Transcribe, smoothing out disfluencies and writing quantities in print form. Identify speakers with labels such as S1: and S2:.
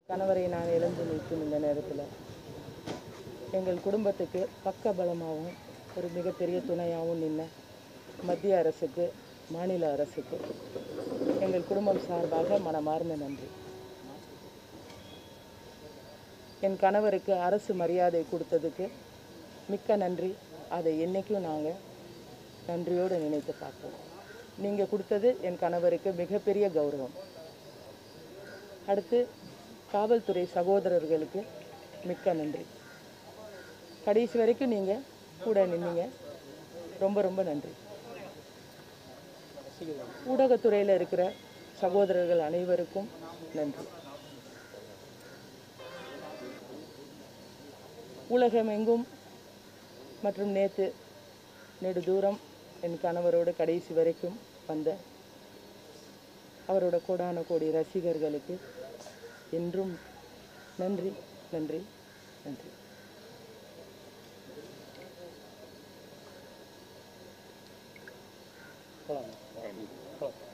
S1: கணவரை நான் இழந்து நிற்கும் இந்த நேரத்தில் எங்கள் குடும்பத்துக்கு பக்கபலமாகவும் ஒரு மிகப்பெரிய துணையாகவும் நின்ன மத்திய அரசுக்கு, மாநில அரசுக்கு எங்கள் குடும்பம் சார்பாக மனமார்ந்த நன்றி. என் கணவருக்கு அரசு மரியாதை கொடுத்ததுக்கு மிக்க நன்றி. அதை என்றைக்கும் நாங்கள் நன்றியோடு நினைத்து பார்ப்போம். நீங்கள் கொடுத்தது என் கணவருக்கு மிகப்பெரிய கௌரவம். அடுத்து காவல்துறை சகோதரர்களுக்கு மிக்க நன்றி. கடைசி வரைக்கும் நீங்கள் கூட நின்னீங்க. ரொம்ப ரொம்ப நன்றி. ஊடகத்துறையில் இருக்கிற சகோதரர்கள் அனைவருக்கும் நன்றி. உலகமெங்கும் மற்றும் நேற்று நெடுதூரம் என் கணவரோட கடைசி வரைக்கும் வந்த அவரோட கோடான கோடி ரசிகர்களுக்கு என்றும் நன்றி நன்றி நன்றி.